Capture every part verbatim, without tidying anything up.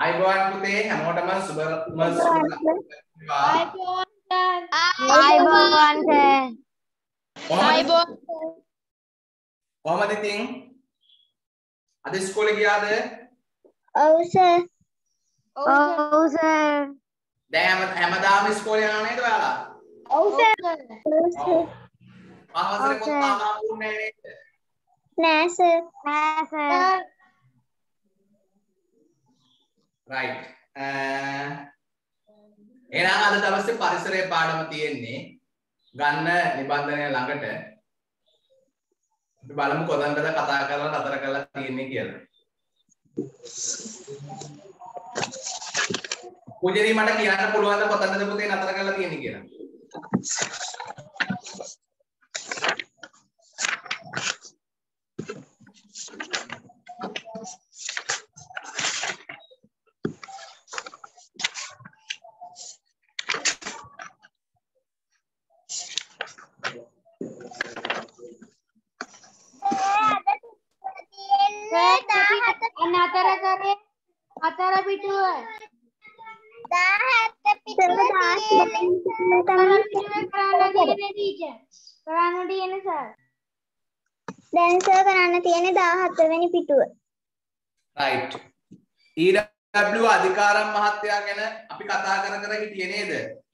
ආයිබෝන් පුතේ හැමෝටම සුබ සුබ ආයිබෝන් ආයිබෝන් සර්. ආයිබෝන් කොහමද ඉතින් අද ඉස්කෝලේ ගියාද? ඔව් සර්. ඔව් සර්. දැන් හැම හැමදාම ඉස්කෝලේ යනවා නේද ඔයාලා? ඔව් සර්. ඔව්. පහවසරේ පොත් තාම ආවුන්නේ නැහැ නේද? නෑ සර්. නෑ සර්. right. එහෙනම් අද දවසේ පරිසරයේ පාඩම තියෙන්නේ ගන්න නිබන්ධනය ළඟට. අපි බලමු කොතනද කතා කරලා නතර කරලා තියෙන්නේ කියලා. පූජනී මට කියන්න පුළුවන්ද කොතනද පුතේ නතර කරලා තියෙන්නේ කියලා? නතර කරේ අතර පිටුව දහහත් පිටුව කරන්න තියෙන්නේ ටීචර් කරන්න තියෙන්නේ සර් දැන් සර් කරන්න තියෙන්නේ දහහත් වෙනි පිටුව. right. E W අධිකාරම් මහත්තයා ගැන අපි කතා කර කර හිටියේ නේද?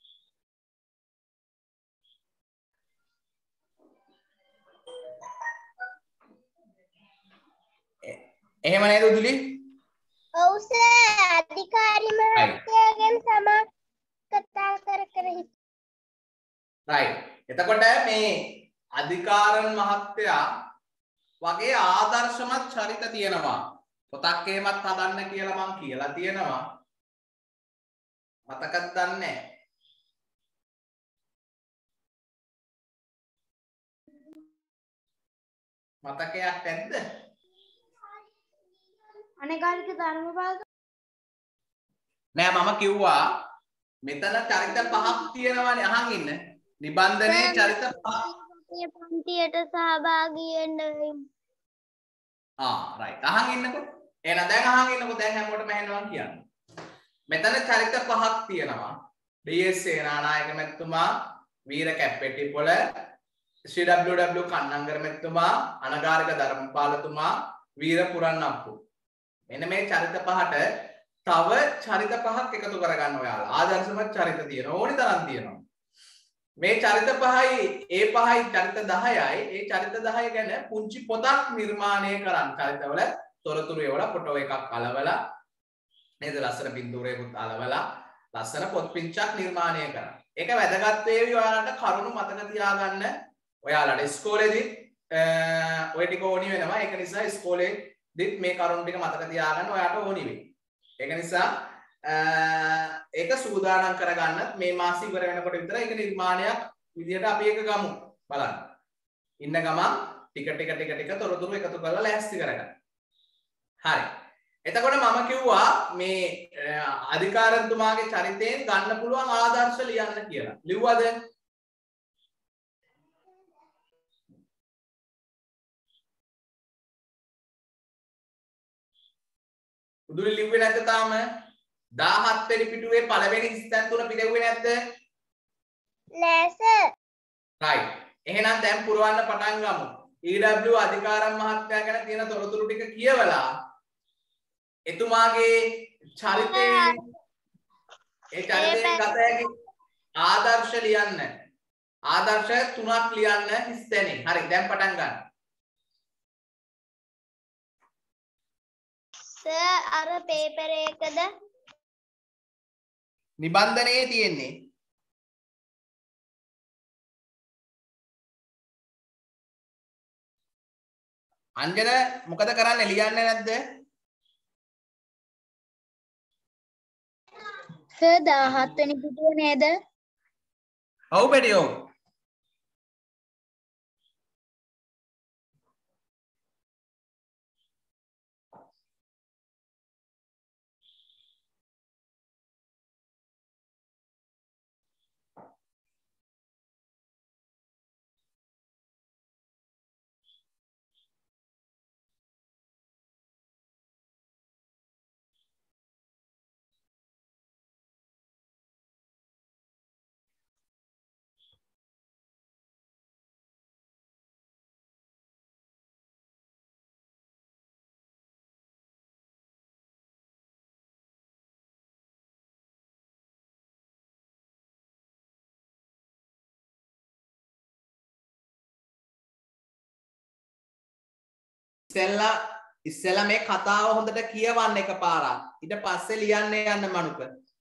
එහෙම නේද උදුලි? ඔව් සර් අධිකාරි මහත්තයාගෙන් තමයි කතා කර කර හිටියේ. right. එතකොට මේ අධිකාරම් මහත්තයා වගේ ආදර්ශමත් චරිත තියෙනවා. පොතක් එහෙමත් හදන්න කියලා මං කියලා තියෙනවා. මතකද දන්නේ මතකයක් නැද්ද? අනේකාරික ධර්මපාල නෑ මම කිව්වා මෙතන චරිත පහක් තියෙනවානේ අහන් ඉන්න. නිබන්ධනයේ චරිත පහක්. මේ පන්තියට සහභාගී වෙන්න. ආ රයිට්. අහන් ඉන්නකො. එහෙනම් දැන් අහන් ඉන්නකො දැන් හැමෝටම ඇහෙනවා කියන්නේ. මෙතන චරිත පහක් තියෙනවා. ඩී එස් සේනානායක මැතිතුමා, වීර කැප්පෙටිපොළ, ශ්‍රී ඩබ්ලිව් ඩබ්ලිව් කන්නංගර මැතිතුමා, අනගාരിക ධර්මපාලතුමා, වීර පුරන්නප්පු. මෙන්න මේ චරිත පහට තව චරිත පහක් එකතු කරගන්න ඔයාලා. ආදර්ශමත් චරිත තියෙනවා. ඕනි තරම් තියෙනවා. මේ චරිත පහයි ඒ පහයි චරිත දහයයි ඒ චරිත දහය ගැන පුංචි පොතක් නිර්මාණය කරන්න. චරිතවල තොරතුරු ඒවල ෆොටෝ එකක් අලවලා නේද ලස්සන පින්තූරයකුත් අලවලා ලස්සන පොත් පිංචක් නිර්මාණය කරන්න. ඒක වැදගත් වේවි ඔයාලට කරුණු මතක තියාගන්න. ඔයාලට ඉස්කෝලේදී ඔය ටික ඕනි වෙනවා. ඒක නිසා ඉස්කෝලේදීත් මේ කරුණු ටික මතක තියාගන්න ඔයාලට ඕනි වෙයි. ඒක නිසා ඒක සූදානම් කරගන්නත් මේ මාසෙ ඉවර වෙනකොට විතර ඒක නිර්මාණයක් විදිහට අපි ඒක ගමු බලන්න. ඉන්න ගමන් ටික ටික ටික ටික තොරතුරු එකතු කරලා ලෑස්ති කරගන්න. හරි. එතකොට මම කිව්වා මේ අධිකාරතුමාගේ චරිතයෙන් ගන්න පුළුවන් ආදර්ශ ලියන්න කියලා. ලිව්වද? උදුලි ලිව්වේ නැද්ද තාම? දහහත් වෙනි පිටුවේ පළවෙනි ස්ථාන තුන පිටුවේ නැද්ද? නෑ සර්. right. එහෙනම් දැන් පුරවන්න පටන් ගමු. E W අධිකාරම් මහත්තයා ගැන තියෙන තොරතුරු ටික කියවලා එතුමාගේ චරිතේ ඒ චරිතයෙන් ගත හැකි ආදර්ශ ලියන්න. ආදර්ශ තුනක් ලියන්න හිස්තැනේ. හරි දැන් පටන් ගන්න. සර් අර පේපර් එකද නිබන්ධනයේ තියෙන්නේ අංජන මොකද කරන්නේ ලියන්නේ නැද්ද? සර් දහහත් වෙනි පිටුව නේද? ඔව් බෙඩි ඔව්. ඉස්සෙල්ලා ඉස්සෙල්ලා මේ කතාව හොඳට කියවන්න එකපාරක්. ඊට පස්සේ ලියන්න යන්න මනුක.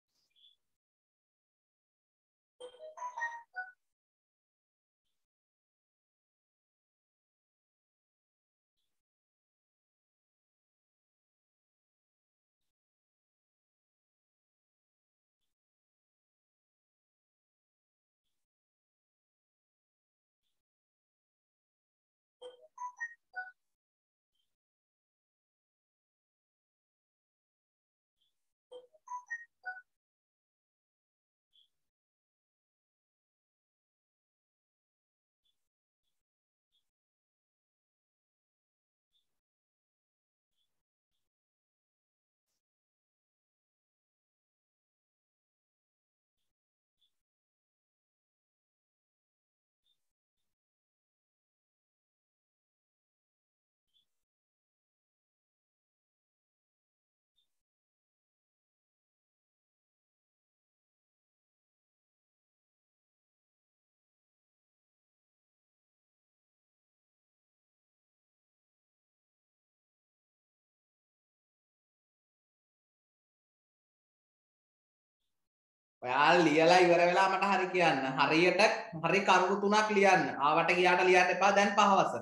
ඔයාලා ලියලා ඉවර වෙලා මට හරි කියන්න. හරියට හරි කරුණු තුනක් ලියන්න. ආවට ගියාට ලියන්න එපා. දැන් පහ වසර.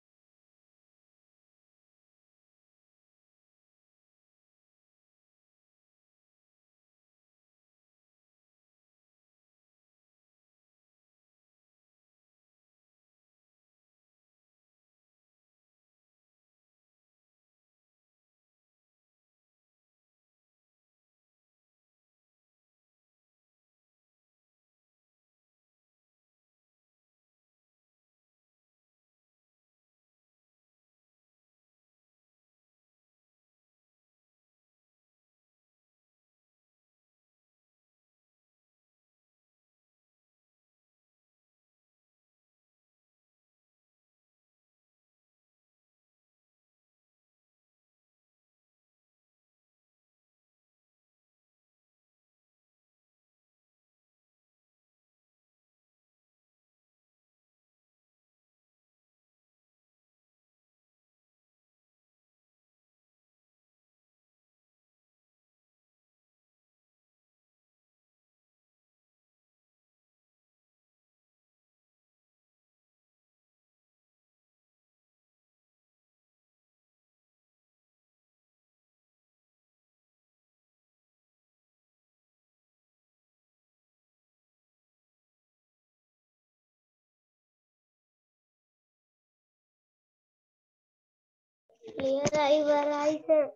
ලියලා ඉවරයි සර්.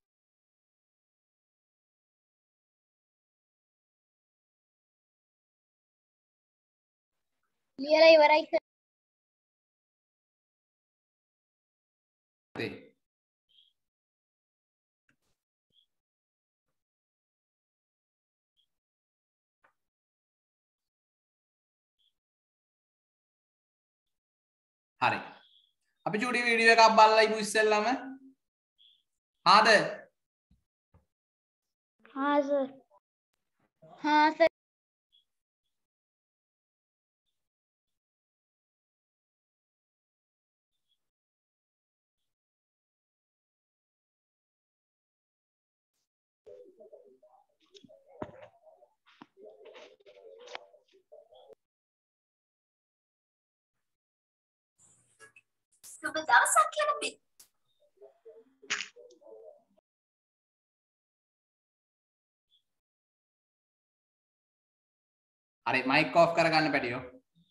ලියලා ඉවරයි සර්. හරි. හරි. අපි චූටි වීඩියෝ එකක් බලලා ඉමු ඉස්සෙල්ලාම. ආද? හා සර්. හා සර්. සුබ දවසක් කියලා බි. හරි මයික් ඔෆ් කරගන්න පැටියෝ.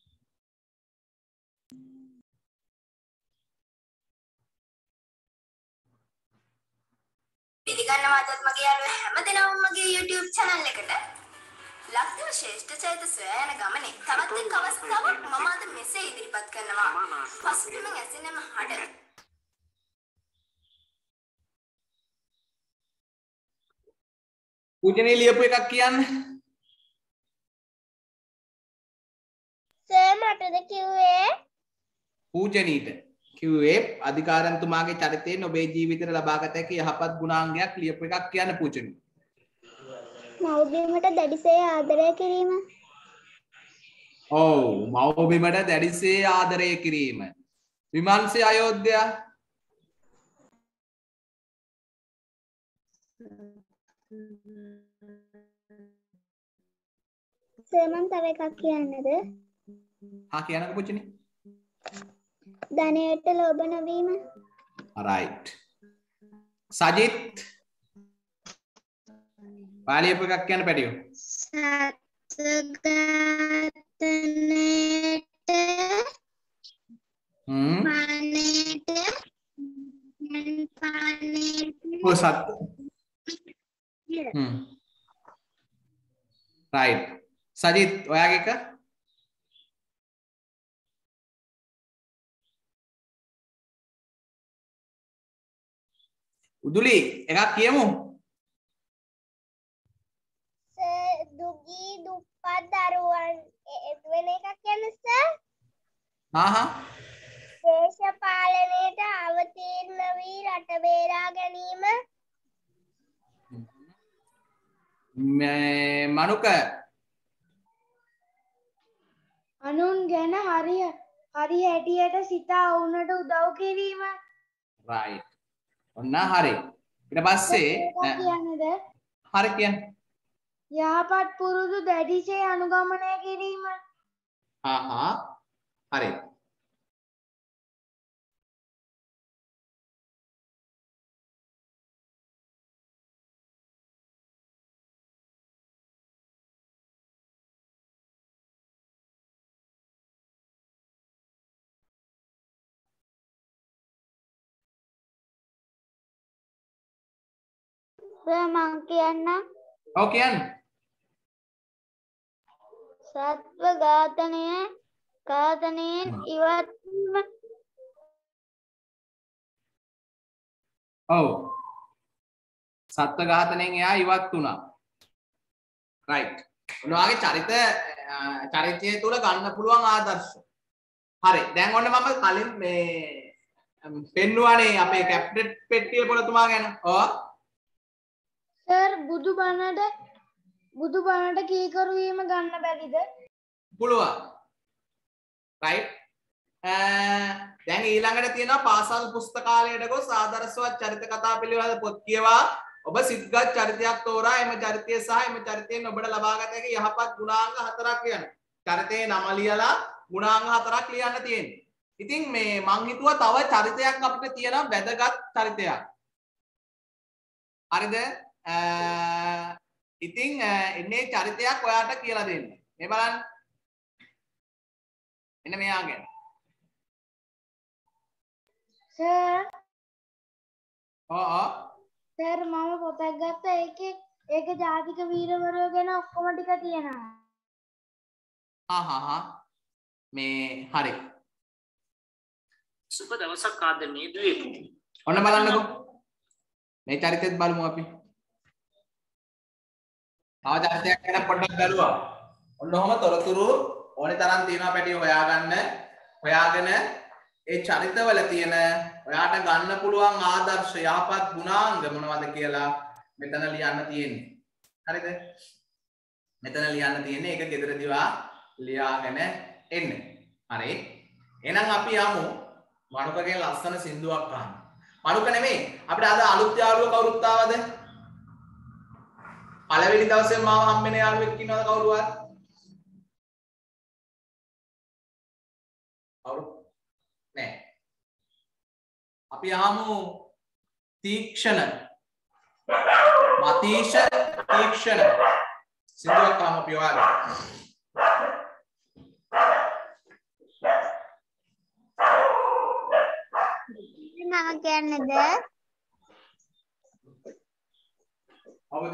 පිළිගන්නවා අදත් මගේ යාළුවෝ හැමදෙනාම මගේ YouTube channel එකට. ලක්දිව ශ්‍රේෂ්ඨ චරිත සොයා යන ගමනේ තවත් එක් අවස්ථාවක් මම අද මෙසේ ඉදිරිපත් කරනවා. පසුබිමින් ඇසෙනම හඬ. පූජනීය ලියපු එකක් කියන්න. සර් මටද කිව්වේ? පූජනීයට කිව්වේ අධිකාරම්තුමාගේ චරිතයෙන් ඔබේ ජීවිතේට ලබාගත හැකි යහපත් ගුණාංගයක් ලියපු එකක් කියන්න පූජනී. මව්බිමට දැඩිසේ ආදරය කිරීම. ඔව් මව්බිමට දැඩිසේ ආදරය කිරීම. විමර්ශය අයෝධ්‍යා. සර් මම තව එකක් කියන්නද? හා කියන්නකෝ පුචිනි. ධනයට ලෝභ නොවීම. right. සජිත් පාලියප එකක් කියන්න පැටියෝ. සත්ගතනේට හ්ම් පානේට පානේට ඔය සත් හ්ම් right. සජිත් ඔයාගේ එක උදුලි එකක් කියමු. සර් දුගී දුප්පත් දරුවන් වෙන එකක් කියන්න සර්. හා හා දේශපාලනයට අවතීර්ණ වී රට බේරා ගැනීම. මේ මනුක අනුන් ගැන හරි හරි හැටියට සිතා වුණට උදව් කිරීම. right. ඔන්න හරි. ඊට පස්සේ කියන්නද? හරි කියන්න. යහපත් පුරුදු දැඩිසේ අනුගමනය කිරීම. හා හා හරි. සර් මං කියන්නම්. ඔව් කියන්න. සත්ව ඝාතනය ඝාතනයෙන් ඉවත් වීම. ඔව්. සත්ව ඝාතනයෙන් එයා ඉවත් වුණා. right. ඔයාගේ චරිත චරිතය තුල ගන්න පුළුවන් ආදර්ශ. හරි. දැන් ඔන්න මම කලින් මේ පෙන්නුවානේ අපේ කැප්ටන් පෙට්ටිය පොළතුමා ගැන. ඔව්. සර් බුදු බණට බුදු බණට කීකරු වීම ගන්න බැරිද? පුළුවන්. right. දැන් ඊළඟට තියෙනවා පාසල් පුස්තකාලයට ගොස් ආදර්ශවත් චරිත කතා පිළිබඳ පොත් කියවා ඔබ සිත්ගත් චරිතයක් තෝරා එම චරිතය සහ එම චරිතයෙන් ඔබට ලබාගත හැකි යහපත් ගුණාංග හතරක් ලියන්න. චරිතයේ නම ලියලා ගුණාංග හතරක් ලියන්න තියෙන්නේ. ඉතින් මේ මං හිතුවා තව චරිතයක් අපිට තියෙනවා වැදගත් චරිතයක්. හරිද? ඉතින් එන්නේ චරිතයක් ඔයාට කියලා දෙන්න. මේ බලන්න. එන්න මෙයා ගැන. සර් ඔව් ඔව්. සර් මම පොතක් ගත්තා ඒකේ ඒකේ ජාතික වීරවරයෝ ගැන ඔක්කොම ටික තියෙනවා. හා හා හා. මේ හරි. සුබ දවසක් ආදරණීය දුවේ. ඔන්න බලන්නකෝ. මේ චරිතෙත් බලමු අපි. තව චරිතයක් ගැන පොඩ්ඩක් බලුවා. ඔන්න ඔහම තොරතුරු ඕනේ තරම් තියෙනවා පැටිය හොයාගන්න. හොයාගෙන ඒ චරිතවල තියෙන ඔයාට ගන්න පුළුවන් ආදර්ශ යහපත් ගුණාංග මොනවද කියලා මෙතන ලියන්න තියෙන්නේ. හරිද? මෙතන ලියන්න තියෙන්නේ ඒක ගෙදරදිවා ලියාගෙන එන්න. හරි. එහෙනම් අපි යමු මනුකගේ ලස්සන සින්දුවක් අහන්න. මනුක නෙමෙයි අපිට අද අලුත් යාළුවෝ කවුරුත් ආවද? පළවෙනි දවසේ මාව හම්බෙන යාළුවෙක් ඉන්නවද කවුරුවත්? කවුරු? නෑ. අපි ආමු තීක්ෂණ. මතීෂ තීක්ෂණ. සින්දුවක් ආම අපි ඔයාලා. මම කියන්නද? හවුද?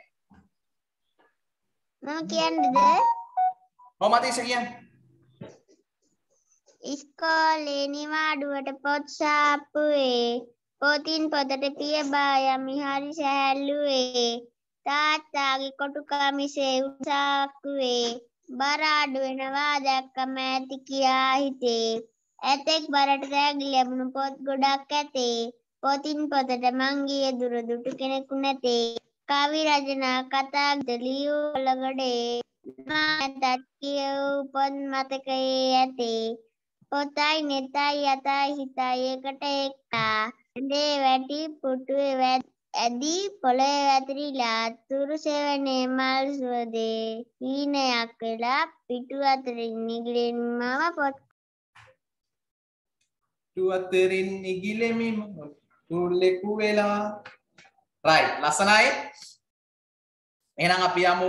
මම කියන්නද? ඔව් මතීෂ කියන්න. ඉස්කෝලේ නිවාඩුවට පොත් සාප්පුවේ පොතින් පොතට පියබා යමි හරි සැහැල්ලුවේ තාත්තාගේ කොටු කමිසේ උසාක්කුවේ බර අඩු වෙනවා දැක්කම ඇති කියා හිතේ ඇතෙක් බරට තෑගි ලැබුණු පොත් ගොඩක් ඇතේ පොතින් පොතට මං ගියේ දුර දුටු කෙනෙකු නැතේ කවි රචනා කතා ලියූ ලගඩේ මා තත් කියවූ පොත් මතකයේ ඇතේ පොතයි නෙතයි යතයි හිතයි එකට එක්තා ඇඳේ වැටි පුටුවේ ඇදී පොළොවේ වැතිරිලා තුරු සෙවනේ මල් සුවදේ හීනයක් වෙලා පිටු අතරින් නිගිලෙන මම පොත් පිටු අතරින් නිගිලෙමි තුල්ලෙකු වෙලා. රයිට් ලස්සනයි. එහෙනම් අපි යමු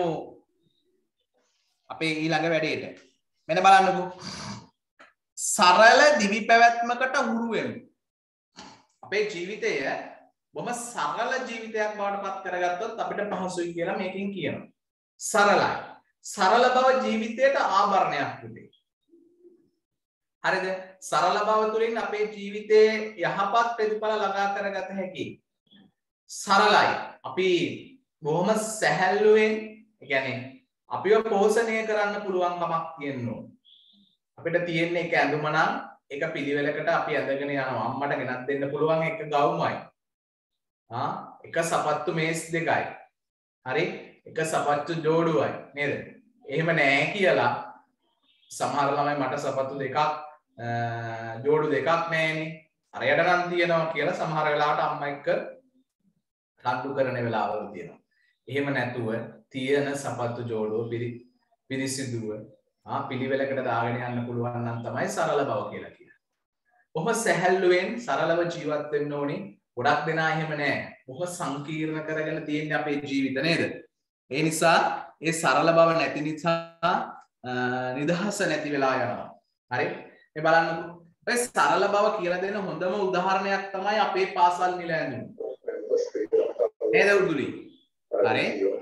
අපේ ඊළඟ වැඩේට. මෙන්න බලන්නකෝ. සරල දිවි පැවැත්මකට හුරු වෙමු. අපේ ජීවිතය බොහොම සරල ජීවිතයක් බවට පත් කරගත්තොත් අපිට පහසුයි කියලා මේකෙන් කියනවා. සරලයි. සරල බව ජීවිතයට ආභරණයක් පුතේ. හරිද? සරල බව තුළින් අපේ ජීවිතයේ යහපත් ප්‍රතිඵල ළඟා කරගත හැකියි. සරලයි. අපි බොහොම සැහැල්ලුවෙන්, ඒ කියන්නේ අපිව පෝෂණය කරන්න පුළුවන් කමක් තියෙනවා. අපිට තියෙන එක ඇඳුම නම් එක පිළිවෙලකට අපි ඇඳගෙන යනවා. අම්මට ගෙනත් දෙන්න පුළුවන් එක ගවුමයි. ආ එක සපත්තු මේස් දෙකයි. හරි? එක සපත්තු ජෝඩුවයි නේද? එහෙම නෑ කියලා සමහර ළමයි මට සපත්තු දෙකක් ජෝඩු දෙකක් නෑනේ. අරයට නම් තියෙනවා කියලා සමහර වෙලාවට අම්මා එක්ක රණ්ඩු කරන වෙලාවල් තියෙනවා. එහෙම නැතුව තියෙන සපත්තු ජෝඩුව පිරිසිදුව ආ පිළිවෙලකට දාගෙන යන්න පුළුවන් නම් තමයි සරල බව කියලා කියන්නේ. බොහොම සැහැල්ලුවෙන් සරලව ජීවත් වෙන්න ඕනේ. ගොඩක් දෙනා එහෙම නෑ. බොහොම සංකීර්ණ කරගෙන තියෙන අපේ ජීවිත නේද? ඒ නිසා ඒ සරල බව නැති නිසා නිදහස නැති වෙලා යනවා. හරි? මේ බලන්නකෝ. ඔය සරල බව කියලා දෙන හොඳම උදාහරණයක් තමයි අපේ පාසල් නිල ඇඳුම. නේද උදුලි? හරි?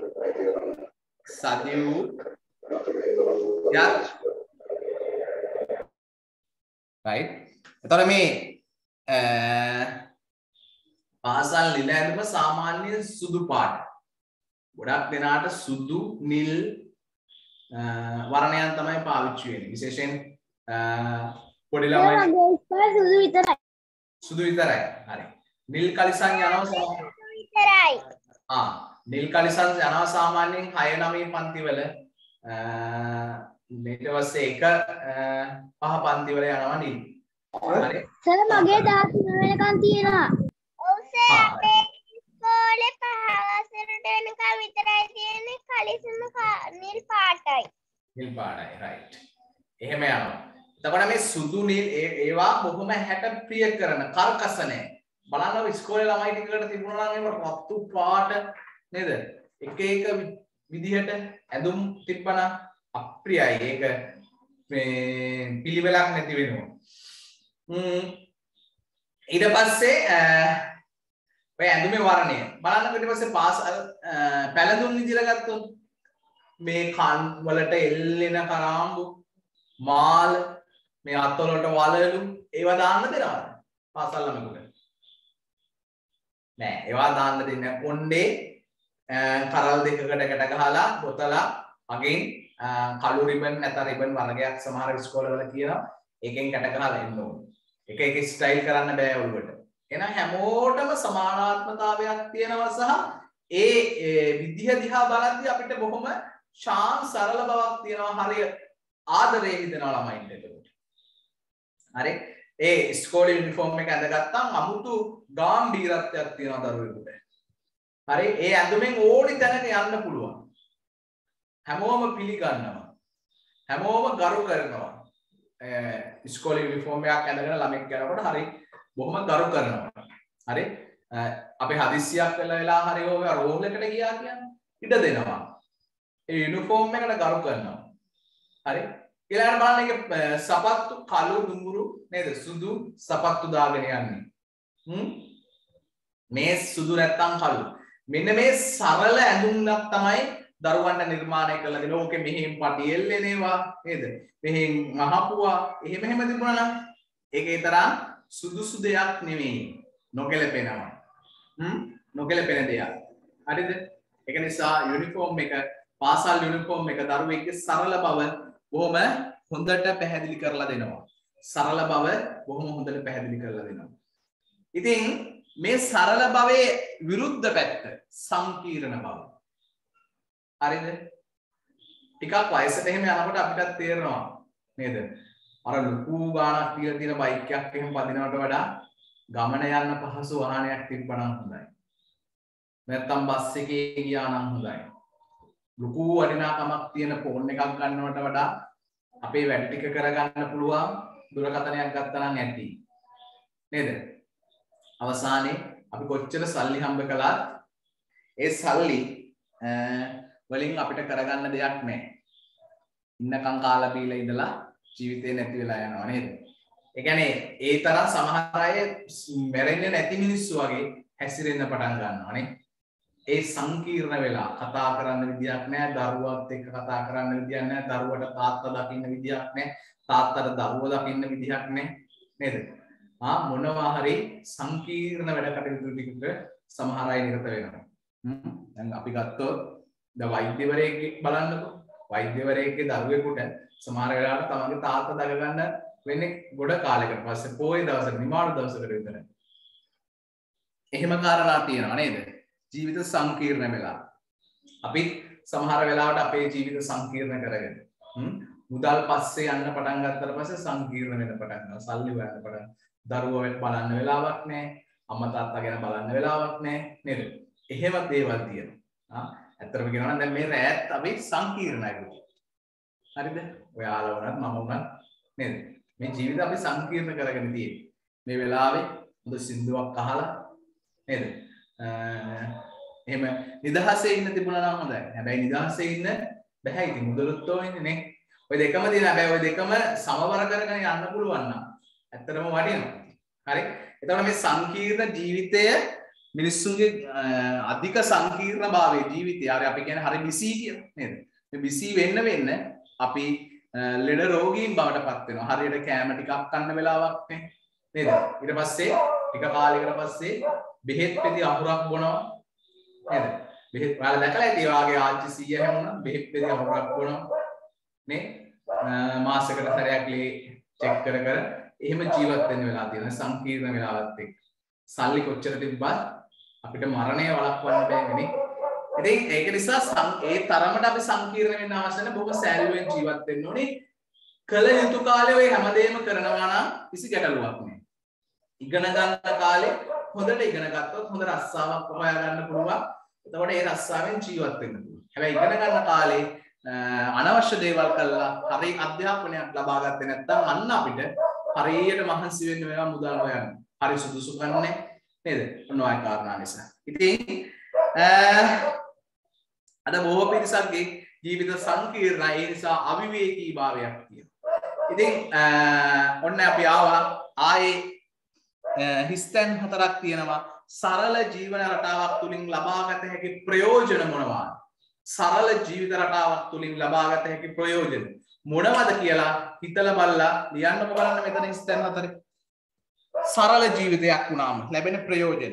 සදිව් යත් right. එතකොට මේ පාසල් නිල ඇඳුම සාමාන්‍යයෙන් සුදු පාට. ගොඩක් දෙනාට සුදු නිල් වර්ණයන් තමයි පාවිච්චි වෙන්නේ. විශේෂයෙන් පොඩි ළමයි සුදු විතරයි. සුදු විතරයි. හරි. නිල් කලිසම් යනවා සමහර විතරයි. ආ නිල් කලිසම් යනවා සාමාන්‍යයෙන් හය නවය පන්තිවල ඊට පස්සේ එක පහ පන්තිවල යනවා නිල්. හරි. සර් මගේ දාතුන වෙනකන් තියෙනවා. ඔව් සර් අපේ ඉස්කෝලේ පහ වසරට වෙනකන් විතරයි තියෙන්නේ කලිසම නිල් පාටයි. නිල් පාටයි right. එහෙම යනවා. එතකොට මේ සුදු නිල් ඒවා බොහොම හැට ප්‍රිය කරන කර්කස නැහැ. බලන්න ඉස්කෝලේ ළමයි ටිකකට තිබුණා නම් ඒක රතු පාට නේද? එක එක විදිහට ඇඳුම් තිබ්බනම් අප්‍රියයි. ඒක මේ පිළිවෙලක් නැති වෙනවා. හ්ම් ඊට පස්සේ ඔය ඇඳුමේ වර්ණය බලන්නකො. ඊට පස්සේ පාසල් පැලඳුම් විදිහට ගත්තොත් මේ කන් වලට එල්ලෙන කරාම්බු මාල මේ අත්වලට වලලු ඒවා දාන්න දෙනවද පාසල් ළමයිකට? නෑ ඒවා දාන්න දෙන්නේ නැහැ. කොණ්ඩේ කරල් දෙකකට එකට ගහලා බොතලා අගෙන් කළු රිබන් නැත්නම් රිබන් වර්ගයක් සමහර ඉස්කෝලවල කියනවා. ඒකෙන් කැට ගහලා එන්න ඕනේ. එක එක ස්ටයිල් කරන්න බෑ ඔළුවට. එහෙනම් හැමෝටම සමානාත්මතාවයක් තියෙනවා සහ ඒ විදිහ දිහා බලද්දී අපිට බොහොම ශාන් සරල බවක් තියෙනවා. හරිය ආදරේ හිතෙනවා ළමයින්ට එතකොට. හරි? ඒ ඉස්කෝලේ යුනිෆෝම් එක ඇඳගත්තාම අමුතු ගැඹීරත්වයක් තියෙනවා දරුවෙකුට. හරි? ඒ ඇඳුමෙන් ඕනි තැනට යන්න පුළුවන්. හැමෝම පිළිගන්නවා. හැමෝම ගරු කරනවා. ඉස්කෝලේ යුනිෆෝම් එකක් ඇඳගෙන ළමෙක් යනකොට හරි බොහොම ගරු කරනවා. හරි? අපි හදිස්සියක් වෙලා වෙලා හරි ඔය රෝල් එකට ගියා කියන්නේ ඉඩ දෙනවා. ඒ යුනිෆෝම් එකට ගරු කරනවා. හරි? ඊළඟට බලන්න ඒක සපත්තු කළු දුඹුරු නේද? සුදු සපත්තු දාගෙන යන්නේ. හ්ම් මේ සුදු නැත්තම් කළු. මෙන්න මේ සරල ඇඳුම්ක් තමයි දරුවන්ට නිර්මාණය කරලා දෙන. ඕකේ මෙහෙන් පටියෙල් එනවා නේද? මෙහෙන් මහපුවා එහෙම එහෙම තිබුණා නම් ඒකේ තරම් සුදුසු දෙයක් නෙමෙයි. නොගැලපෙනවා. හ්ම් නොගැලපෙන දෙයක්. හරිද? ඒක නිසා යුනිෆෝම් එක පාසල් යුනිෆෝම් එක දරුවෙක්ගේ සරල බව බොහොම හොඳට පැහැදිලි කරලා දෙනවා. සරල බව බොහොම හොඳට පැහැදිලි කරලා දෙනවා. ඉතින් මේ සරල භවයේ විරුද්ධ පැත්ත සංකීර්ණ බව. හරිද? ටිකක් වයසට එහෙම යනකොට අපිට තේරෙනවා නේද? අර ලොකු ගාණක් කියලා තියෙන බයික් එකක් එහෙම පදිනවට වඩා ගමන යන්න පහසු වාහනයක් තිබ්බනම් හොඳයි. නැත්තම් බස් එකේ ගියා නම් හොඳයි. ලොකු වටිනාකමක් තියෙන ෆෝන් එකක් ගන්නවට වඩා අපේ වැඩ ටික කරගන්න පුළුවන් දුරකථනයක් ගත්තා නම් ඇති. නේද? අවසානයේ අපි කොච්චර සල්ලි හම්බ කළත් ඒ සල්ලි වලින් අපිට කරගන්න දෙයක් නැහැ. ඉන්නකම් කාලා බීලා ඉඳලා ජීවිතේ නැති වෙලා යනවා නේද? ඒ කියන්නේ ඒ තරම් සමහර අය මැරෙන්නේ නැති මිනිස්සු වගේ හැසිරෙන්න පටන් ගන්නවා නේ. ඒ සංකීර්ණ වෙලා කතා කරන්න විදියක් නැහැ, දරුවත් එක්ක කතා කරන්න විදියක් නැහැ, දරුවට තාත්තා දකින්න විදියක් නැහැ, තාත්තට දරුවෝ දකින්න විදියක් නැහැ නේද? ආ මොනවා හරි සංකීර්ණ වැඩ කටයුතු ටිකට සමහර අය නිරත වෙනවා. හ්ම් දැන් අපි ගත්තොත් ද වෛද්‍යවරයෙක් බලන්නකෝ. වෛද්‍යවරයෙක්ගේ දරුවෙකුට සමහර වෙලාවට තමන්ගේ තාත්තා දක ගන්න වෙන්නේ ගොඩ කාලයකට පස්සේ පොයේ දවසට නිමාඩු දවසකට විතර. එහෙම කාරණා තියෙනවා නේද? ජීවිත සංකීර්ණ වෙලා. අපි සමහර වෙලාවට අපේ ජීවිත සංකීර්ණ කරගෙන හ්ම් මුදල් පස්සේ යන්න පටන් ගත්තට පස්සේ සංකීර්ණ වෙන්න පටන් ගන්නවා. සල්ලි හොයන්න පටන්. දරුවෝ බලන්න වෙලාවක් නැහැ. අම්මා තාත්තා ගැන බලන්න වෙලාවක් නැහැ නේද? එහෙම දේවල් තියෙනවා. ආ ඇත්තටම කියනවා නම් දැන් මේ රැත් අපි සංකීර්ණයි පුතේ. හරිද? ඔයාලා වුණත් මම වුණත් නේද? මේ ජීවිත අපි සංකීර්ණ කරගෙන තියෙන්නේ. මේ වෙලාවේ හොඳ සින්දුවක් අහලා නේද? එහෙම නිදහසේ ඉන්න තිබුණා නම් හොඳයි. හැබැයි නිදහසේ ඉන්න බෑ ඉතින් මුදලුත් ඕනේ නේ. ඔය දෙකම තියෙන හැබැයි ඔය දෙකම සමවර කරගෙන යන්න පුළුවන් නම් ඇත්තටම වටිනවා. හරි? එතකොට මේ සංකීර්ණ ජීවිතය මිනිස්සුන්ගේ අධික සංකීර්ණභාවයේ ජීවිතය හරි අපි කියන්නේ හරි බිසී කියලා නේද? මේ බිසී වෙන්න වෙන්න අපි ලෙඩ රෝගීන් බවට පත් වෙනවා. හරියට කෑම ටිකක් කන්න වෙලාවක් නේ. නේද? ඊට පස්සේ ටික කාලයකට පස්සේ බෙහෙත් පෙති අහුරක් බොනවා. නේද? බෙහෙත් ඔයාලා දැකලා ඇති ඔයාගේ ආච්චි සීයා හැමෝම බෙහෙත් පෙති අහුරක් බොනවා. නේ? මාසෙකට සැරයක් ලේ චෙක් කර කර එහෙම ජීවත් වෙන්න වෙලා තියෙන සංකීර්ණ වෙලාවත් එක්ක. සල්ලි කොච්චර තිබ්බත් අපිට මරණය වළක්වන්න බෑ නේ. ඉතින් ඒක නිසා ඒ තරමට අපි සංකීර්ණ වෙන්න අවශ්‍ය නැහැ. බොහොම සෑල්ලුවෙන් ජීවත් වෙන්න ඕනේ. කල යුතු කාලේ ඔය හැමදේම කරනවා නම් කිසි ගැටලුවක් නෑ. ඉගෙන ගන්න කාලේ හොඳට ඉගෙන ගත්තොත් හොඳ රස්සාවක් හොයා ගන්න පුළුවන්. එතකොට ඒ රස්සාවෙන් ජීවත් වෙන්න පුළුවන්. හැබැයි ඉගෙන ගන්න කාලේ අනවශ්‍ය දේවල් කළා හරි අධ්‍යාපනයක් ලබා ගත්තේ නැත්නම් අන්න අපිට හරියට මහන්සි වෙන්න වෙනවා මුදල් හොයන්න. හරි සුදුසු කන්නේ නේද? ඔන්න ඔය කාරණා නිසා. ඉතින් අද බොහෝ පිරිසක්ගේ ජීවිත සංකීර්ණයි. ඒ නිසා අවිවේකී භාවයක් තියෙනවා. ඉතින් ඔන්න අපි ආවා ආයේ හිස්තැන් හතරක් තියෙනවා. සරල ජීවන රටාවක් තුලින් ලබාගත හැකි ප්‍රයෝජන මොනවාද? සරල ජීවිත රටාවක් තුලින් ලබාගත හැකි ප්‍රයෝජන මොනවද කියලා හිතලා බලලා ලියන්නම බලන්න මෙතන හිස්තැන් හතරේ. සරල ජීවිතයක් වුණාම ලැබෙන ප්‍රයෝජන.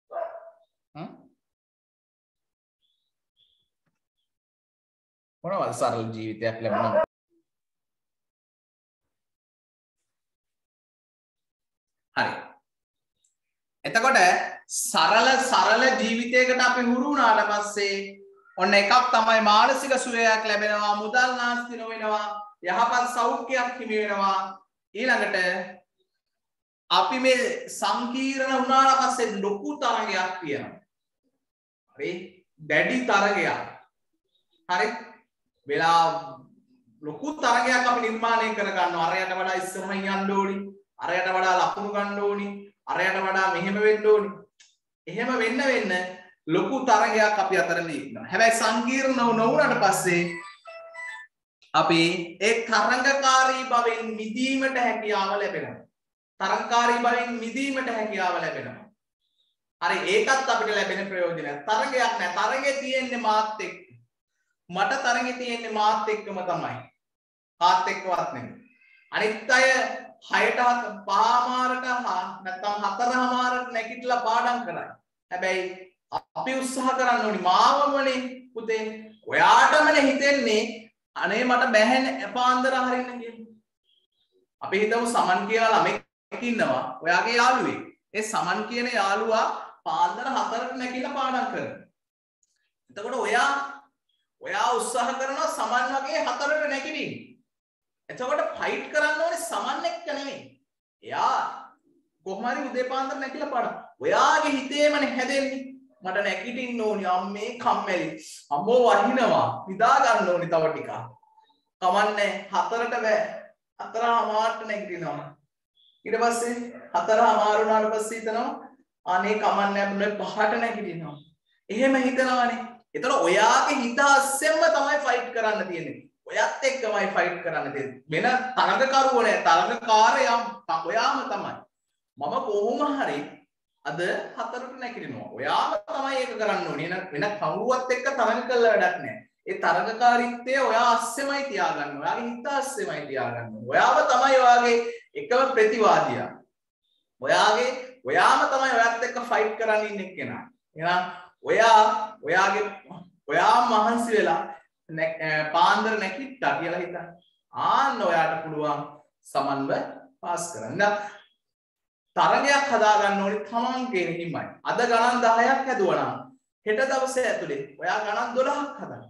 මොනවද සරල ජීවිතයක් ලැබෙනවා? හරි. එතකොට සරල සරල ජීවිතයකට අපි හුරු වුණාට පස්සේ ඔන්න එකක් තමයි මානසික සුවයක් ලැබෙනවා, මුදල් නාස්ති නොවෙනවා, යහපත් සෞඛ්‍යයක් හිමි වෙනවා. ඊළඟට අපි මේ සංකීර්ණ වුණාට පස්සේ ලොකු තරගයක් තියෙනවා. හරි? දැඩි තරගයක්. හරි? වෙලා ලොකු තරගයක් අපි නිර්මාණය කර ගන්නවා. අරයට වඩා ඉස්සරහින් යන්න ඕනි. අරයට වඩා ලකුණු ගන්න ඕනි. අරයට වඩා මෙහෙම වෙන්න ඕනි. එහෙම වෙන්න වෙන්න ලොකු තරගයක් අපි අතර තියෙනවා. හැබැයි සංකීර්ණ නොවුනට පස්සේ අපි ඒ තරංගකාරී බවෙන් මිදීමට හැකියාව ලැබෙනවා. තරංගකාරී බවෙන් මිදීමට හැකියාව ලැබෙනවා. හරි ඒකත් අපිට ලැබෙන ප්‍රයෝජනයක්. තරගයක් නෑ. තරගේ තියෙන්නේ මාත් එක්ක. මට තරගේ තියෙන්නේ මාත් එක්කම තමයි. කාත් එක්කවත් නෙමෙයි. අනිත් අය හයට පහමාරට හා නැත්නම් හතරමාරට නැගිටලා පාඩම් කරයි. හැබැයි අපි උත්සාහ කරන්න ඕනි මාවමනේ පුතේ. ඔයාටමනේ හිතෙන්නේ අනේ මට බැහැ පාන්දර හරින්න කියලා. අපි හිතමු සමන් කියලා ළමෙක් ඉන්නවා. ඔයාගේ යාළුවෙක්. ඒ සමන් කියන යාළුවා පාන්දර හතරට නැගිටලා පාඩම් කරනවා. එතකොට ඔයා ඔයා උත්සාහ කරනවා සමන් වගේ හතරට නැගිටින්න. එතකොට ෆයිට් කරන්න ඕනේ සමන් එක්ක නෙමෙයි. එයා කොහොම හරි උදේ පාන්දර නැගිටලා පාඩම්. ඔයාගේ හිතේමනේ හැදෙන්නේ. මට නැගිටින්න ඕනි අම්මේ කම්මැලි අම්මෝ වහිනවා නිදා ගන්න ඕනි තව ටිකක් කමන්නේ හතරට බෑ හතරමාරට නැගිටිනවා ඊට පස්සේ හතරමාර වුණාට පස්සේ හිතනවා අනේ කමන්නේ අපේ පහට නැගිටිනවා එහෙම හිතනවානේ එතන ඔයාගේ හිත අස්සෙන්ම තමයි ෆයිට් කරන්න තියෙන්නේ ඔයත් එක්කමයි ෆයිට් කරන්න තියෙන්නේ වෙන තරඟකරුවෝ නෑ තරඟකාරයම් ඔයාම තමයි මම කොහොම හරි අද හතරට නැගිටිනවා ඔයාම තමයි ඒක කරන්න ඕනේ වෙන කවුරුවත් එක්ක තරඟ කළා වැඩක් නෑ ඒ තරඟකාරීත්වය ඔයා අස්සෙමයි තියාගන්න ඔයාගේ හිත අස්සෙමයි තියාගන්න ඔයාව තමයි ඔයාගේ එකම ප්‍රතිවාදියා ඔයාගේ ඔයාම තමයි ඔයත් එක්ක ෆයිට් කරන්න ඉන්නේ කෙනා එහෙනම් ඔයා ඔයාගේ ඔයා මහන්සි වෙලා පාන්දර නැගිට්ටා කියලා හිතන්න ආන්න ඔයාට පුළුවන් සමන්ව පාස් කරන්න තරගයක් හදා ගන්න ඕනේ තමන්ගේ හිමයි අද ගණන් දහයක් හැදුවා නම් හෙට දවසේ ඇතුලේ ඔයා ගණන් දොළහක් හදන්න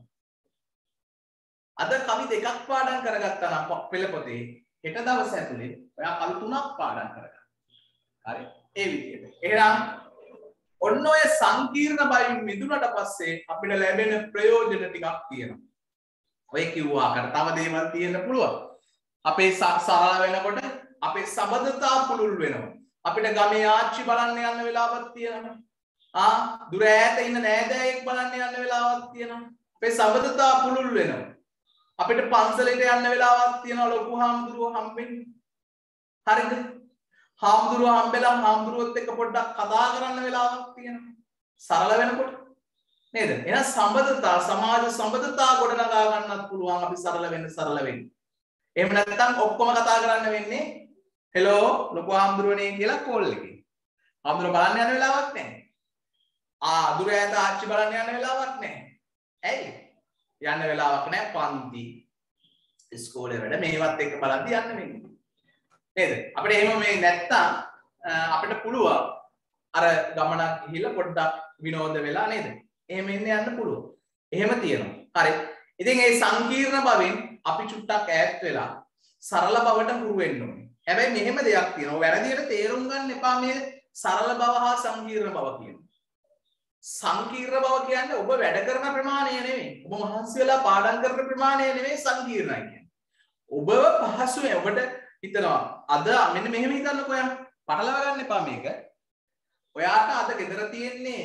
අද කවි දෙකක් පාඩම් කරගත්තා නම් පෙළ පොතේ හෙට දවසේ ඇතුලේ ඔයා කවි තුනක් පාඩම් කරගන්න හරි ඒ විදිහට එහෙනම් ඔන්න ඔය සංකීර්ණ බයින් මිදුනට පස්සේ අපිට ලැබෙන ප්‍රයෝජන ටිකක් තියෙනවා. ඔය කිව්වාකට තව දේවල් තියෙන්න පුළුවන්. අපේ සරල වෙනකොට අපේ සබඳතා පුළුල් වෙනවා. අපිට ගමේ ආච්චි බලන්න යන්න වෙලාවක් තියෙනවා. ආ දුර ඈත ඉන්න නෑදෑයෙක් බලන්න යන්න වෙලාවක් තියෙනවා. අපේ සබඳතා පුළුල් වෙනවා. අපිට පන්සලට යන්න වෙලාවක් තියෙනවා ලොකු හාමුදුරුවෝ හම්බෙන්න. හරිද? හාමුදුරුවෝ හම්බෙලා හාමුදුරුවොත් එක්ක පොඩ්ඩක් කතා කරන්න වෙලාවක් තියෙනවා. සරල වෙනකොට නේද? එහෙනම් සම්බන්ධතා සමාජ සම්බන්ධතා ගොඩනගා ගන්නත් පුළුවන් අපි සරල වෙන්න සරල වෙන්න. එහෙම නැත්නම් ඔක්කොම කතා කරන්න වෙන්නේ හෙලෝ ලොකු හාමුදුරුවනේ කියලා කෝල් එකකින්. හාමුදුරුවෝ බලන්න යන වෙලාවක් නැහැ. ආ දුර ඈත ආච්චි බලන්න යන වෙලාවක් නැහැ. ඇයි? යන්න වෙලාවක් නැහැ පන්ති. ඉස්කෝලේ වැඩ මේවත් එක්ක බලද්දි යන්න වෙන්නේ. නේද අපිට එහෙම මේ නැත්තම් අපිට පුළුවන් අර ගමනක් ගිහිල්ලා පොඩ්ඩක් විනෝද වෙලා නේද එහෙම ඉන්න යන්න පුළුවන් එහෙම තියෙනවා හරි ඉතින් මේ සංකීර්ණ බවෙන් අපි චුට්ටක් ඈත් වෙලා සරල බවට හුරු වෙන්න ඕනේ හැබැයි මෙහෙම දෙයක් තියෙනවා වැරදියට තේරුම් ගන්න එපා මේ සරල බව හා සංකීර්ණ බව කියන සංකීර්ණ බව කියන්නේ ඔබ වැඩ කරන ප්‍රමාණය නෙවෙයි ඔබ මහන්සි වෙලා පාඩම් කරන ප්‍රමාණය නෙවෙයි සංකීර්ණයි කියන්නේ ඔබ පහසුවෙන් ඔබට හිතනවා අද මෙන්න මෙහෙම හිතන්නකෝ ඔයා පටලවා ගන්න එපා මේක ඔයාට අද ගෙදර තියෙන්නේ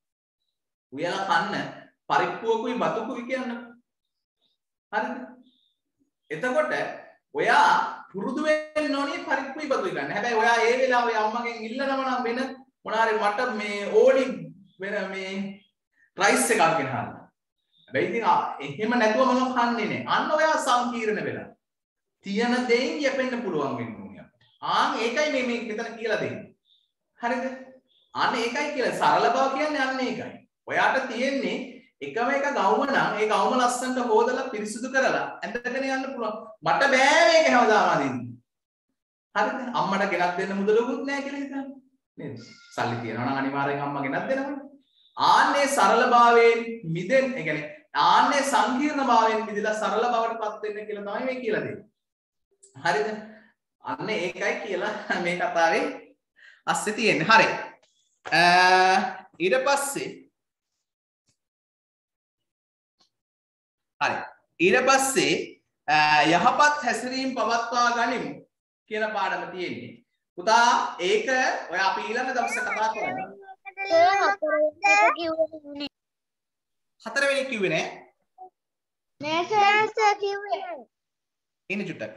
උයලා කන්න පරිප්පුවකුයි බතුකුයි කියන්න හරිද එතකොට ඔයා පුරුදු වෙන්න ඕනේ පරිප්පුයි බතුයි ගන්න හැබැයි ඔයා ඒ වෙලාවේ අම්මගෙන් ඉල්ලනම නම් වෙන මොනාරි මට මේ ඕනි වෙන මේ රයිස් එකක් ගෙනහන්න හැබැයි ඉතින් එහෙම නැතුව මම කන්නේ නෑ අන්න ඔයා සංකීර්ණ වෙලා තියෙන දෙයින් යැපෙන්න පුළුවන් වෙන්නේ ආන් ඒකයි මේ මේ මෙතන කියලා දෙන්නේ හරිද අන්න ඒකයි කියලා සරල බව කියන්නේ අන්න ඒකයි ඔයාට තියෙන්නේ එකම එක ගවුම නම් ඒ ගවුම ලස්සනට හොදලා පිරිසිදු කරලා ඇඳගෙන යන්න පුළුවන් මට බෑ මේක හැමදාම අදින්න හරිද අම්මට ගෙනත් දෙන්න මුදලකුත් නැහැ කියලා හිතන්න නේද සල්ලි තියනවා නම් අනිවාර්යෙන් අම්මා ගෙනත් දෙනවනේ ආන්නේ සරල භාවයෙන් මිදෙන්න ඒ කියන්නේ ආන්නේ සංකීර්ණ භාවයෙන් මිදලා සරල බවටපත් වෙන්න කියලා තමයි මේ කියලා දෙන්නේ හරිද අන්න ඒකයි කියලා මේ කතාවේ අස්සේ තියෙන්නේ හරි ඊට පස්සේ හරි ඊට පස්සේ යහපත් හැසිරීම පවත්වා ගනිමු කියන පාඩම තියෙන්නේ පුතා ඒක ඔය අපි ඊළඟ දවසේ කතා කරමු හතරවෙනි කිව්වේ නෑ නෑ සර් කිව්වේ ඉන්න චුට්ටක්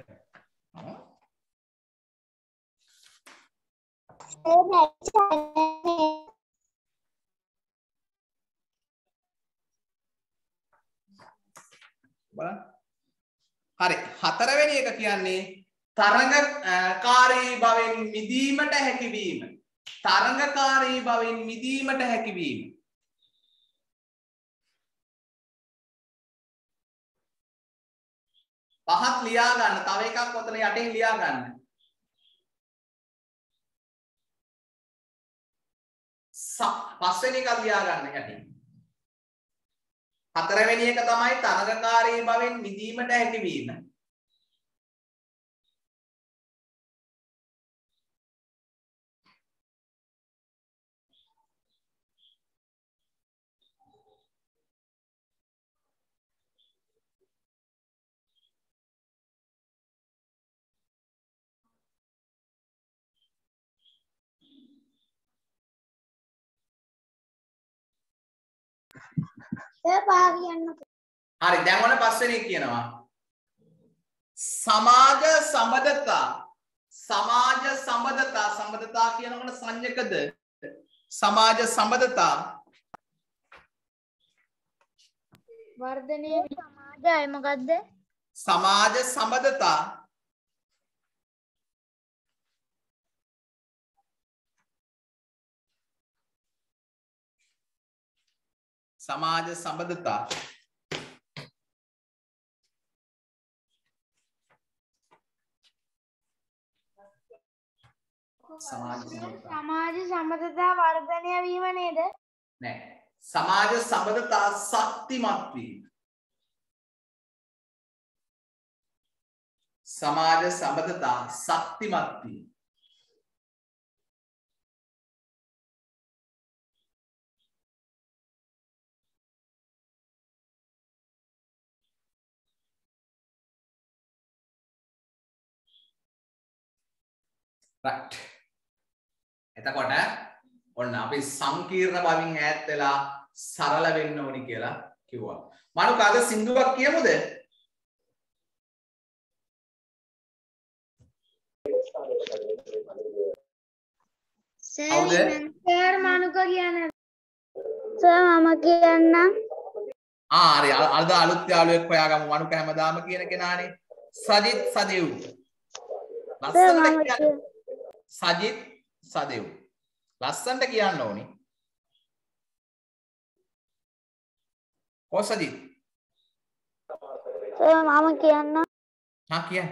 හරි හතරවෙනි එක කියන්නේ තරඟකාරී බවෙන් මිදීමට හැකිවීම තරඟකාරී බවෙන් මිදීමට හැකිවීම පහක් ලියා ගන්න තව එකක් ඔතන යටින් ලියා ගන්න පස්වෙනි එක ලියා ගන්න යටින් හතරවෙනි එක තමයි තරඟකාරී බවෙන් මිදීමට හැකිවීම සර් පහ කියන්න. හරි දැන් ඔන්න පස්වෙනි කියනවා සමාජ සම්බන්ධතා සමාජ සම්බන්ධතා සම්බන්ධතා කියනකොට සංඥකද සමාජ සම්බන්ධතා වර්ධනයේ සමාජය මොකද්ද? සමාජ සම්බන්ධතා සමාජ සම්බන්ධතා සමාජ සම්බන්ධතා සමාජ සම්බන්ධතා වර්ධනය වීම නේද? නෑ සමාජ සම්බන්ධතා ශක්තිමත් වීම සමාජ සම්බන්ධතා ශක්තිමත් වීම right එතකොට ඔන්න අපි සංකීර්ණ බවින් ඈත් වෙලා සරල වෙන්න ඕනි කියලා කිව්වා. මනුක අද සින්දුවක් කියමුද? සර් සර් මනුක කියන්නේ. සර් මම කියන්නම්. ආ හරි අද අලුත් යාළුවෙක් හොයාගමු. මනුක හැමදාම කියන කෙනානේ. සජිත් සදෙව්. ලස්සනට කියන්න. සජිත් සදෙව්. ලස්සනට කියන්න ඕනි. කො සජිත්? සර් මම කියන්න. හා කියන්න.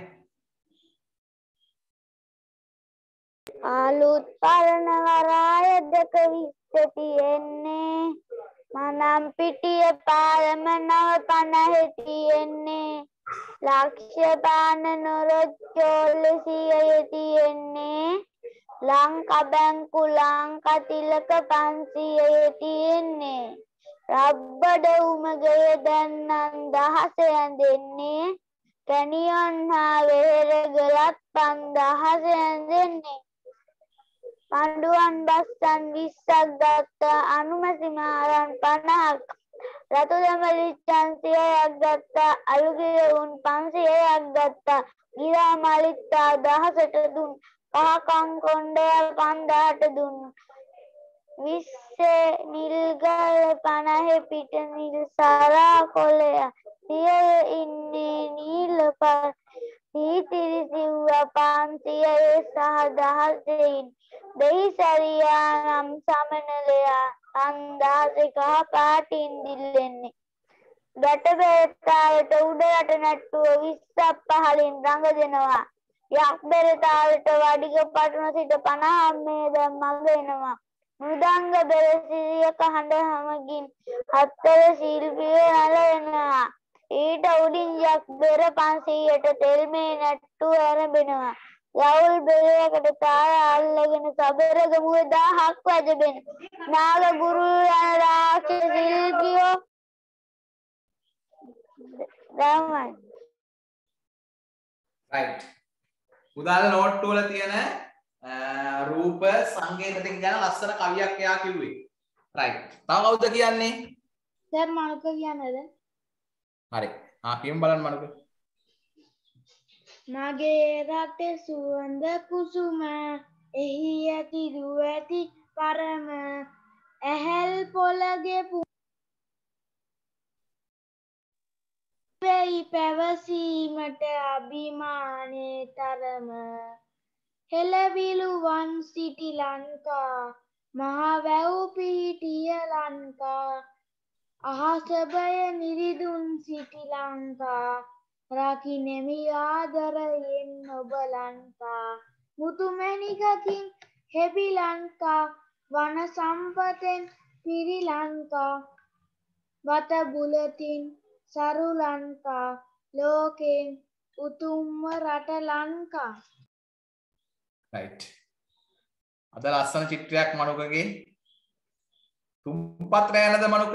අලුත් පරණ වරාය දෙක විස්ස තියෙන්නේ මනම් පිටිය පාරම නව පනහෙ තියෙන්නේ ලක්ෂ පාන නොරොච්චෝල සියය තියෙන්නේ ලංකා බැංකු ලංකා තිලක පන්සියය තියෙන්නේ රබ්බඩ උමගය දැන් නම් දහස ඇඳෙන්නේ කැනියොන් හා වෙහෙරගලත් පන්දහස ඇඳෙන්නේ පණ්ඩුවන් බස්සන් විස්සක් ගත්තා අනුමැසි මාරන් පනහක් රතු දමලිච්චන් සියයක් ගත්තා අලුගිරවුන් පන්සියයක් ගත්තා ගිරා මලිත්තා දහසට දුන් කහකං කොණ්ඩය පන්දාට දුන් විස්සේ නිල්ගල පනහෙ පිට නිල් සරා කොළය සියය ඉන්නේ නීල ප සීතිරි සිව්ව පන්සියයේ සහ දහසෙයින් දෙහි සැරියා නම් සමනලයා අන්දාසි කහ පාටින් දිල්ලෙන්නේ ගැට බෙරතාලට උඩ යට නැට්ටුව විස්සක් පහලින් රඟ දෙනවා යක් බෙරතාලට වඩිග පටුන සිට පනහක් මේද මඟ එනවා මෘදංග බෙර සිරියක හඬ හමගින් හත්තර ශිල්පිය නලවෙනවා ඊට උඩින් යක් බෙර පන්සීයට තෙල් මේ නැට්ටුව ඇරඹෙනවා යවුල් බෙරයකට තාර අල්ලගෙන සබරගමුව දාහක් වැජබෙන නාග ගුරු යන රාක්ෂස ශිල්පියෝ දමයි right උදාල නෝට්ටු වල තියෙන රූප සංකේත ටික ගැන ලස්සන කවියක් එයා කිව්වේ right තව කවුද කියන්නේ සර් මනුක කියන්නද හරි ආ කියමු බලන්න මනුක මගේ රටේ සුවඳ කුසුම එහි ඇති දුව ඇති පරම ඇහැල් පොළගේ වෙයි පැවසීමට අභිමානේ තරම හෙළවිලුවන් සිටි ලංකා මහ වැව් පිහිටිය ලංකා අහසබය නිරිදුන් සිටි ලංකා රකිනෙමි ආදරයෙන් ඔබ ලංකා මුතුමැණිකකින් හෙබි ලංකා වන සම්පතෙන් පිරි ලංකා වත බුලතින් සරු ලංකා ලෝකෙන් උතුම්ම රට ලංකා right අද ලස්සන චිත්‍රයක් මනුකගේ තුම්පත් රෑනද මනුක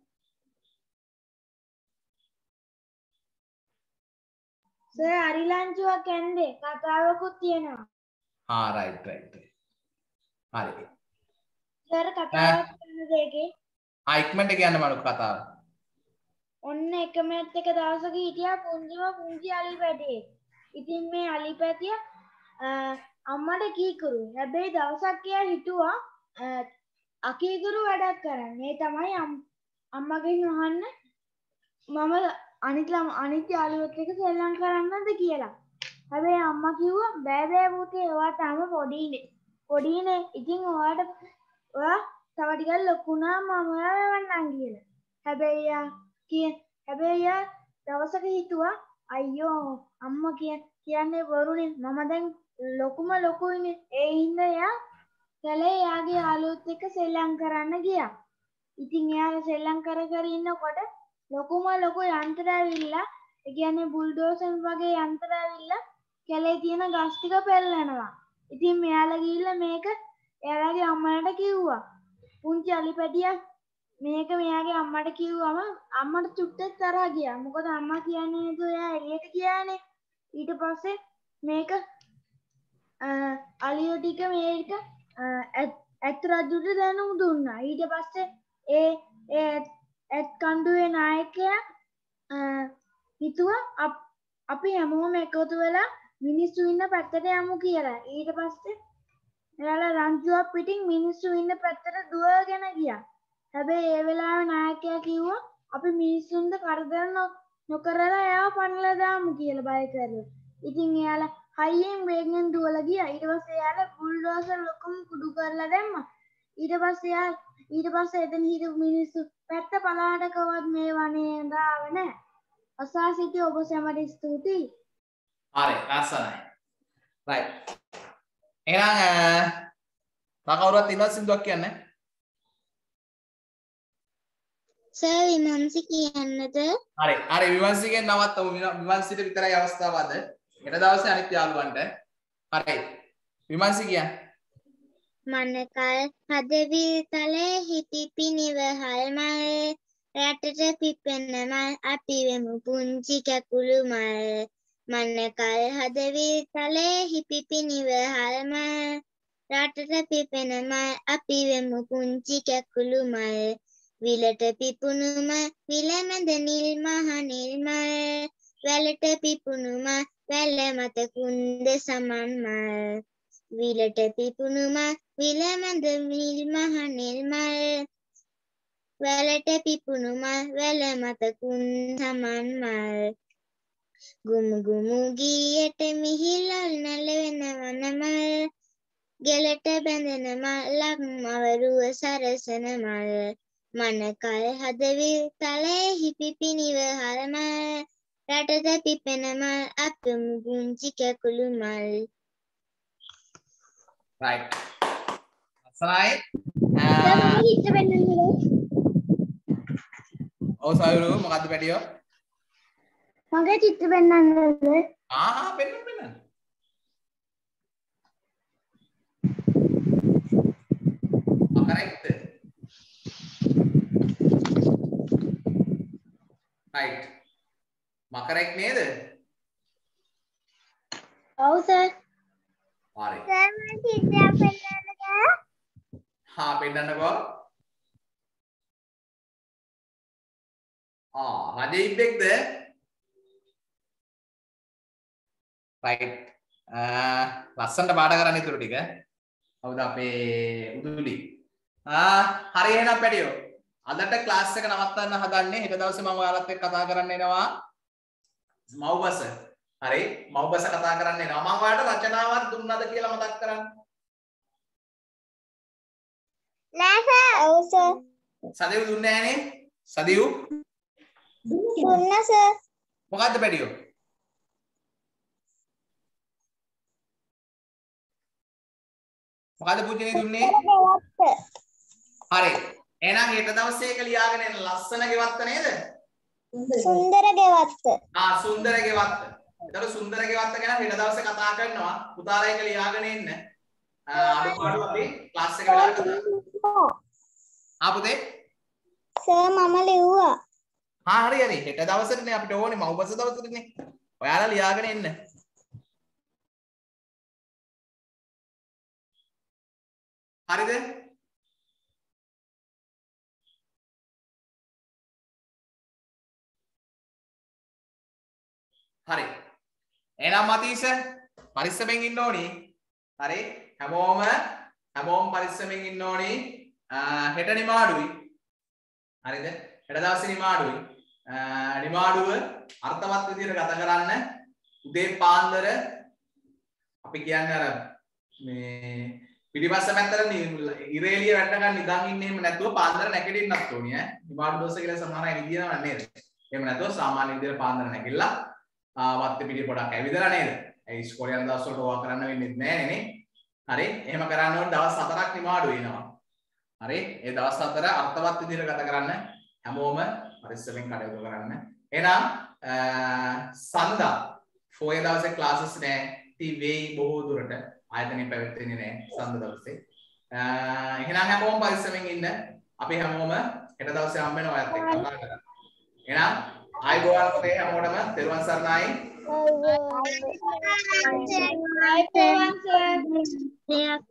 සර් අරිලංචුවක් ඇන්දේ කතාවකුත් තියෙනවා ආ right right හරි සර් කතාවක් කියන්න දෙකේ ආ ඉක්මනට කියන්න මනුක කතාව ඔන්න එකමත් එක දවසක හිටියා පුංචිම පුංචි අලි පැටියෙක්. ඉතින් මේ අලි පැටිය අම්මට කීකරු. හැබැයි දවසක් එයා හිතුවා අකීකරු වැඩක් කරන්න. ඒ තමයි අම්මගෙන් අහන්න මම අනිත් ළම අනිත් යාළුවෙක් එක්ක සෙල්ලම් කරන්නද කියලා. හැබැයි අම්මා කිව්වා බෑ බෑ පුතේ ඔයා තාම පොඩිනේ. පොඩිනේ. ඉතින් ඔයාට ඔයා තව ටිකක් ලොකු වුණාම මම ඔයාව වන්නම් කියලා. හැබැයි යා කිය හැබැයි යා දවසක හිතුවා අයියෝ අම්මා කිය කියන්නේ බොරුනේ. මම දැන් ලොකුම ලොකුයිනේ. ඒ හින්දා යා කලේ යාගේ යාළුවොත් එක්ක සෙල්ලම් කරන්න ගියා. ඉතින් එයා සෙල්ලම් කර කර ඉන්නකොට ලොකුම ලොකු යන්ත්‍ර ඇවිල්ලා ඒ කියන්නේ බුල්ඩෝසර් වගේ යන්ත්‍ර ඇවිල්ලා කැලේ තියෙන ගස් ටික පෙරලනවා. ඉතින් මෙයාලා ගිහිල්ලා මේක එයාගේ අම්මට කිව්වා. පුංචි අලි පැටියා මේක මෙයාගේ අම්මට කිව්වම අම්මට චුට්ටක් තරහා ගියා. මොකද අම්මා කියන්නේ නේද එයා එළියට ගියානේ. ඊට පස්සේ මේක අලියෝ ටික මේක ඇත් රජුට දැනුම් දුන්නා. ඊට පස්සේ ඒ ඒ ඇත් කණ්ඩුවේ නායකයා හිතුවා අපි හැමෝම එකතු වෙලා මිනිස්සු ඉන්න පැත්තට යමු කියලා. ඊට පස්සේ එයාලා රංචුවක් පිටින් මිනිස්සු ඉන්න පැත්තට දුවගෙන ගියා. හැබැයි ඒ වෙලාවේ නායකයා කිව්වා අපි මිනිස්සුන්ට කරදර නොකරලා එයාව පන්නලා දාමු කියලා බය කරලා. ඉතින් එයාලා හයියෙන් වේගෙන් දුවලා ගියා. ඊට පස්සේ එයාලා බුල්ඩෝසර් ලොකුම කුඩු කරලා දැම්මා. ඊට පස්සේ එයා ඊට පස්සේ එතන හිටපු මිනිස්සු පැත්ත පලාඩකවත් මේ වනේ දාව නැහැ. අසා සිටි ඔබ සැමට ස්තුතියි. හරි ලස්සනයි. රයිට්. එහෙනම් තව කවුරුත් ඉන්නවද සින්දුවක් කියන්නේ? සර් විමන්සි කියන්නද? හරි. හරි විමන්සිගෙන් නවත්තමු. විමන්සිට විතරයි අවස්ථාව අද. හෙට දවසේ අනිත් යාළුවන්ට. හරි. විමන්සි කියන්නේ මනකල් හදවි තලේ හිපිපි නිවහල් මල් රටට පිපෙන මල් අපි වෙමු පුංචි කැකුළු මල් මනකල් හදවි තලේ හිපිපි නිවහල් මල් රටට පිපෙන මල් අපි වෙමු පුංචි කැකුළු මල් විලට පිපුණු මල් විල මැද නිල් මහ නිල් මල් වැලට පිපුණු මල් වැල මත කුන්ද සමන් මල් විලට පිපුණු මල් විල මැද නිල් මහ නිල් මල් වැලට පිපුණු මල් වැල මත කුන් සමන් මල් ගුමු ගුමු ගීයට මිහිලල් නැලවෙන වනමල් ගෙලට බැඳෙන මල්ලක් මවරුව සරසන මල් මනකල් හදවි තලේ හිපිපි නිවහල් මල් රටට පිපෙන මල් අපමු පුංචි කැකුළු මල්. right. ලස්සනයි. හිත වෙන්නද? ඔව් සයුරු මොකද්ද පැටියෝ? මගේ චිත්‍ර වෙන්නන්නද? ආ ආ පෙන්නන්න පෙන්නන්න. correct. right. correct නේද? ඔව් සර්. හරි. සර් මම චිත්‍රයක් පෙන්නන්නද? හා පෙන්නන්නකෝ. ආ රජීබ්බෙක්ද? right. ලස්සනට පාඩ කරන්න ඉතුරු ටික. කවුද අපේ උදුලි? ආ හරි එහෙනම් පැටියෝ. අදට ක්ලාස් එක නවත්තන්න හදන්නේ. හෙට දවසේ මම ඔයාලත් එක්ක කතා කරන්න එනවා. මව්බස. හරි මව්බස කතා කරන්න එනවා. මම ඔයාලට රචනාවක් දුන්නාද කියලා මතක් කරන්න. නෑ සර්. ඔව් සර්. සදිව් දුන්නේ නෑනේ. සදිව් දුන්නා සර්. මොකද්ද පැටියෝ? මොකද්ද පුජිනේ දුන්නේ? හරි. එහෙනම් හෙට දවසේ එක ලියාගෙන එන්න. ලස්සන ගෙවත්ත නේද? සුන්දර ගෙවත්ත. ආ සුන්දර ගෙවත්ත. ඒතර සුන්දර ගෙවත්ත ගැන හෙට දවසේ කතා කරනවා. පුතාලා එක ලියාගෙන එන්න. අඩුපාඩු අපි ක්ලාස් එක වෙලාවට කතා කරමු. ආ පුතේ? සර් මම ලිව්වා. හා හරි හරි. හෙට දවසේනේ අපිට ඕනේ මව්බස දවසේනේ. ඔයාලා ලියාගෙන එන්න. හරිද? හරි. එහෙනම් මතීස පරිස්සමෙන් ඉන්න ඕනි. හරි. හැමෝම හැමෝම පරිස්සමෙන් ඉන්න ඕනි. හෙට නිමාඩුයි. හරිද? හෙට දවසේ නිමාඩුයි. නිමාඩුව අර්ථවත් විදිහට ගත කරන්න. උදේ පාන්දර අපි කියන්නේ අර මේ පිටිපස්ස පැත්තට ඉරේලිය වැටෙන ගන්න නිදන් ඉන්නේ එහෙම නැතුව පාන්දර නැගිටින්නත් ඕනි ඈ. නිමාඩු දවස කියලා සමහර අය විදිනවා නේද? එහෙම නැතුව සාමාන්‍ය විදිහට පාන්දර නැගිටලා වත්තේ පිටිය පොඩක් ඇවිදලා නේද? ඒ ඉස්කෝලේ යන දවස් වලට ඕවා කරන්න වෙන්නේ නැහැ නේ. හරි. එහෙම කරන්න ඕන දවස් හතරක් නිමාඩු වෙනවා. හරි. ඒ දවස් හතර අර්ථවත් විදිහට ගත කරන්න හැමෝම පරිස්සමෙන් කටයුතු කරන්න. එහෙනම් සඳා ෆෝය දවසේ ක්ලාසස් නැහැ. ටී වෙයි බොහෝ දුරට ආයතනෙ පැවැත්වෙන්නේ නැහැ සඳ දවසේ. එහෙනම් හැමෝම පරිස්සමෙන් ඉන්න. අපි හැමෝම හෙට දවසේ හම්බ වෙනවා ඔයත් එක්ක කතා කරන්න. එහෙනම් ආයිබෝවන් පොතේ හැමෝටම තෙරුවන් සරණයි. ආයිබෝවන් සර්.